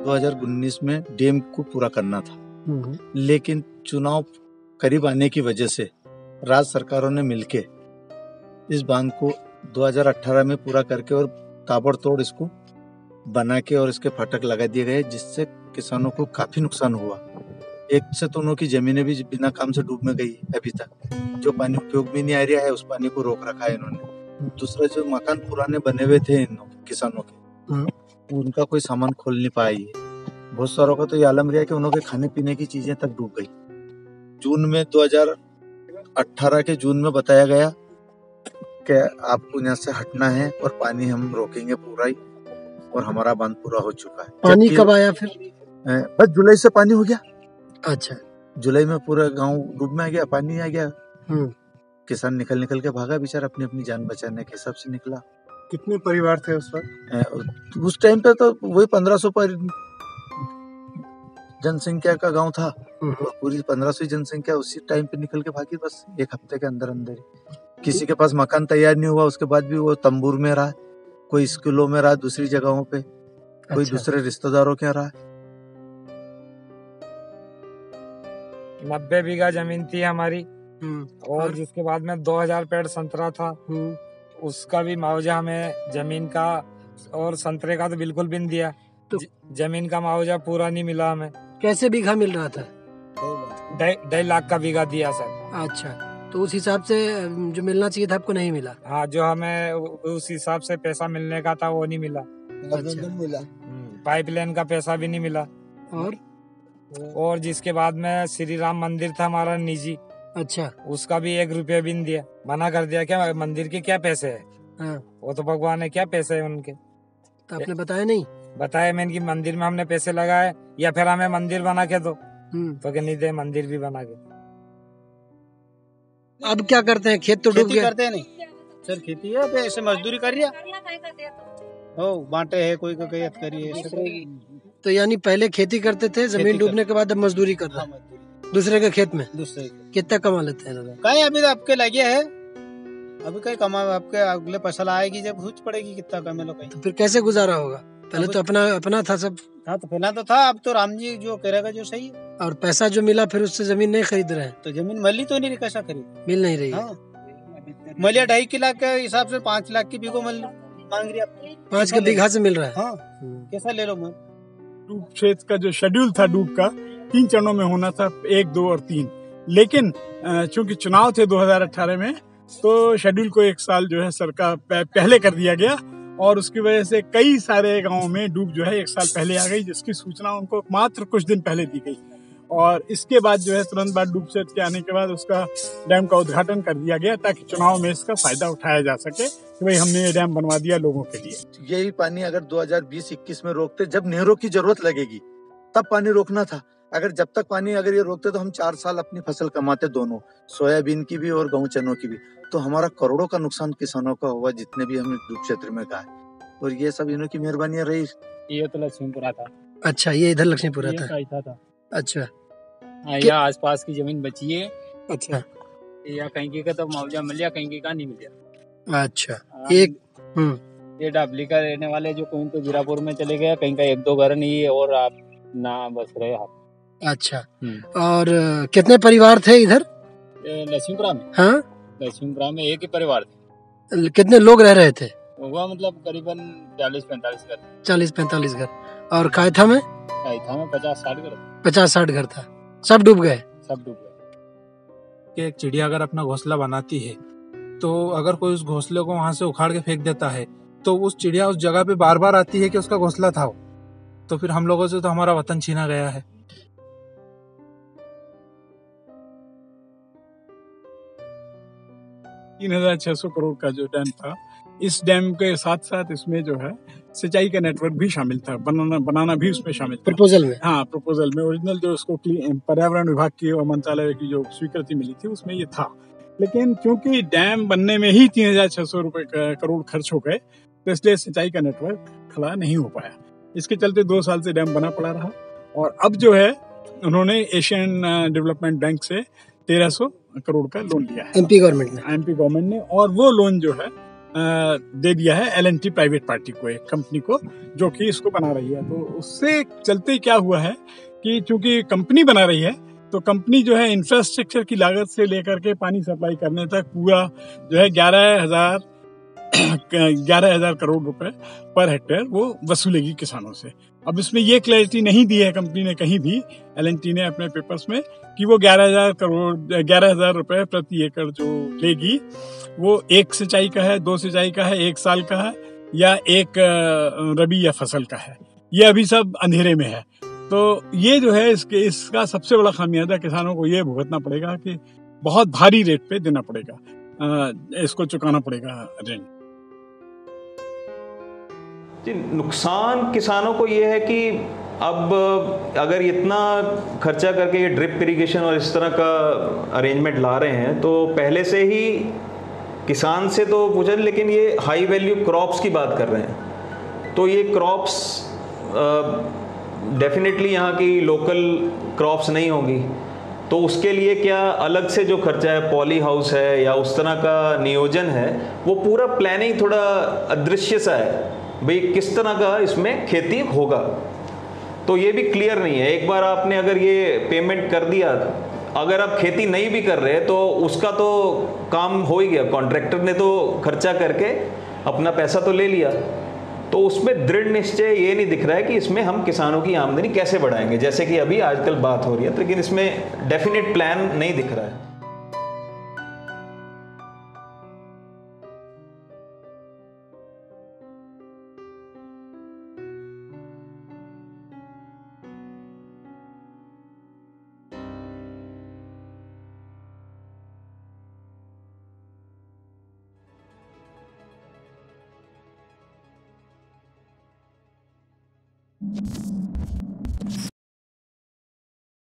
2019 में डैम को पूरा करना था, लेकिन चुनाव करीब आने की वजह से राज्य सरकारों ने मिलके इस बांध को 2018 में पूरा करके और ताबड़तोड़ इसको बना के और इसके फाटक लगा दिए गए, जिससे किसानों को काफी नुकसान हुआ। एक से तो उनकी जमीनें भी बिना काम से डूब में गई अभी तक, जो पानी उपयोग में नहीं आ रहा है उस पानी को रोक रखा है इन्होंने। दूसरा जो मकान पुराने बने हुए थे इन किसानों के, उनका कोई सामान खोल नहीं पाई है। बहुत सारों का तो ये आलम रहा है कि उनके खाने पीने की चीजें तक डूब गई। जून में 2018 के जून में बताया गया कि आपको यहाँ से हटना है और पानी हम रोकेंगे पूरा ही, और हमारा बांध पूरा हो चुका है। पानी कब आया फिर? बस जुलाई से पानी हो गया। अच्छा, जुलाई में पूरा गांव डूब में आ गया, पानी आ गया। किसान निकल के भागा बेचारा, अपनी अपनी जान बचाने के हिसाब से निकला। कितने परिवार थे उस वक्त? उस टाइम पे तो वही 1500 पर जनसंख्या का गांव था, और पूरी 1500 जनसंख्या उसी टाइम पे निकल के भागी, बस एक हफ्ते के अंदर अंदर ही। किसी के पास मकान तैयार नहीं हुआ, उसके बाद भी वो तंबूर में रहा, कोई स्कूलों में रहा, दूसरी जगहों पे, कोई दूसरे रिश्तेदारों के रहा। 90 बीघा जमीन थी हमारी, और जिसके बाद में 2000 पेड़ संतरा था, उसका भी मुआवजा हमें जमीन का और संतरे का तो बिल्कुल भी नहीं दिया। तो जमीन का मुआवजा पूरा नहीं मिला हमें। कैसे बीघा मिल रहा था? 2.5 लाख का बीघा दिया सर। अच्छा, तो उस हिसाब से जो मिलना चाहिए था आपको नहीं मिला? हाँ, जो हमें उस हिसाब से पैसा मिलने का था वो नहीं मिला। अच्छा। मिला। पाइपलाइन का पैसा भी नहीं मिला। और जिसके बाद में श्री राम मंदिर था हमारा निजी, अच्छा, उसका भी 1 रुपया भी नहीं दिया। मना कर दिया, क्या मंदिर के क्या पैसे है? हाँ। वो तो भगवान है, क्या पैसे है उनके? तो आपने बताया नहीं? बताया मैंने कि मंदिर में हमने पैसे लगाए, या फिर हमें मंदिर बना के दो, तो कि नहीं दे मंदिर भी बना के। अब क्या करते हैं? खेत तो डूब गए। करते हैं नहीं सर, खेती है, ऐसे मजदूरी कर रिया हो, बांटे है, कोई कहीं करिए। तो यानी पहले खेती करते थे, जमीन डूबने के बाद अब मजदूरी कर रहे हैं दूसरे के खेत में। कितना कमा लेते हैं? कहीं अभी तो आपके लगे है, अभी कहीं कमा, आपके अगले फसल आएगी जब सोच पड़ेगी कितना कमे लो कहीं। तो फिर कैसे गुजारा होगा? पहले तो अपना था सब। हाँ, तो पहला तो था, अब तो राम जी जो करेगा जो सही है। और पैसा जो मिला फिर उससे जमीन नहीं खरीद रहे हैं? तो जमीन मिली तो नहीं, कैसा खरीद? मिल नहीं रही। हाँ, मलिया 2.5 लाख के हिसाब से 5 लाख की बीघो मांग रही है। 5 के बीघा से मिल रहा है। हाँ, कैसा ले लो? डूब क्षेत्र का जो शेड्यूल था डूब का 3 चरणों में होना था, 1, 2 और 3, लेकिन चूंकि चुनाव थे 2018 में, तो शेड्यूल को 1 साल जो है सरकार पहले कर दिया गया, और उसकी वजह से कई सारे गांवों में डूब जो है 1 साल पहले आ गई, जिसकी सूचना उनको मात्र कुछ दिन पहले दी गई। और इसके बाद जो है तुरंत बाद डूब क्षेत्र के आने के बाद उसका डैम का उद्घाटन कर दिया गया, ताकि चुनाव में इसका फायदा उठाया जा सके कि भाई हमने ये डैम बनवा दिया लोगों के लिए। यही पानी अगर 2020-21 में रोकते, जब नहरों की जरूरत लगेगी तब पानी रोकना था। अगर जब तक पानी अगर ये रोकते तो हम 4 साल अपनी फसल कमाते, दोनों सोयाबीन की भी और गेहूं चनों की भी। तो हमारा करोड़ों का नुकसान किसानों का हुआ, जितने भी हमने डूब क्षेत्र में कहा। और ये सब इन्हों की मेहरबानियां रही। ये तो लक्ष्मीपुरा था। अच्छा, ये इधर लक्ष्मीपुरा था। अच्छा, यहाँ आसपास की जमीन बची है। अच्छा, या कहीं का तो मुआवजा मिल गया, कहीं का नहीं मिल गया। अच्छा, एक ये डाबली का रहने वाले जो कहीं तो जीरापुर में चले गए, कहीं का 1-2 घर नहीं है, और आप ना बस रहे आप। अच्छा, और कितने परिवार थे इधर लक्ष्मीपुरा में? हाँ, लक्ष्मीपुरा में एक ही परिवार थे। कितने लोग रह रहे थे? हुआ मतलब करीबन 40-45 घर। 40-45 घर। और कायथा में? कायथा में 50-60 घर। 50-60 घर था। सब डूब गए? सब डूब गए। एक चिड़िया अगर अपना घोंसला बनाती है, तो अगर कोई उस घोंसले को वहां से उखाड़ के फेंक देता है, तो उस चिड़िया उस जगह पे बार बार आती है कि उसका घोंसला था। तो फिर हम लोगों से तो हमारा वतन छीना गया है। $3,600 करोड़ का जो डैम था, इस डैम के साथ साथ इसमें जो है सिंचाई का नेटवर्क भी शामिल था, बनाना भी उसमें शामिल था प्रपोजल में। हाँ, प्रपोजल में ओरिजिनल जो उसको पर्यावरण विभाग की और मंत्रालय की जो स्वीकृति मिली थी उसमें ये था। लेकिन क्योंकि डैम बनने में ही 3,600 करोड़ खर्च हो गए, तो इसलिए सिंचाई का नेटवर्क खड़ा नहीं हो पाया। इसके चलते 2 साल से डैम बना पड़ा रहा, और अब जो है उन्होंने एशियन डेवलपमेंट बैंक से 1,300 करोड़ का लोन लिया है, एमपी गवर्नमेंट ने। और वो लोन जो है दे दिया है L&T प्राइवेट पार्टी को, एक कंपनी को जो कि इसको बना रही है। तो उससे चलते क्या हुआ है कि चूंकि कंपनी बना रही है तो कंपनी जो है इंफ्रास्ट्रक्चर की लागत से लेकर के पानी सप्लाई करने तक पूरा जो है 11,000 करोड़ रुपए पर हेक्टेयर वो वसूलेगी किसानों से। अब इसमें ये क्लैरिटी नहीं दी है कंपनी ने कहीं भी, L&T ने अपने पेपर्स में, कि वो 11,000 रुपए प्रति एकड़ जो लेगी वो एक सिंचाई का है, 2 सिंचाई का है, 1 साल का है, या एक रबी या फसल का है। ये अभी सब अंधेरे में है। तो ये जो है इसका सबसे बड़ा खामियाजा किसानों को ये भुगतना पड़ेगा कि बहुत भारी रेट पे देना पड़ेगा, इसको चुकाना पड़ेगा ऋण। नुकसान किसानों को ये है कि अब अगर इतना खर्चा करके ये ड्रिप इरिगेशन और इस तरह का अरेंजमेंट ला रहे हैं तो पहले से ही किसान से तो पूछा, लेकिन ये हाई वैल्यू क्रॉप्स की बात कर रहे हैं। तो ये क्रॉप्स डेफिनेटली यहाँ की लोकल क्रॉप्स नहीं होंगी, तो उसके लिए क्या अलग से जो खर्चा है, पॉली हाउस है या उस तरह का नियोजन है, वो पूरा प्लानिंग थोड़ा अदृश्य सा है भाई, किस तरह का इसमें खेती होगा। तो ये भी क्लियर नहीं है। एक बार आपने अगर ये पेमेंट कर दिया, अगर आप खेती नहीं भी कर रहे तो उसका तो काम हो ही गया, कॉन्ट्रैक्टर ने तो खर्चा करके अपना पैसा तो ले लिया। तो उसमें दृढ़ निश्चय ये नहीं दिख रहा है कि इसमें हम किसानों की आमदनी कैसे बढ़ाएंगे, जैसे कि अभी आजकल बात हो रही है, लेकिन इसमें डेफिनेट प्लान नहीं दिख रहा है।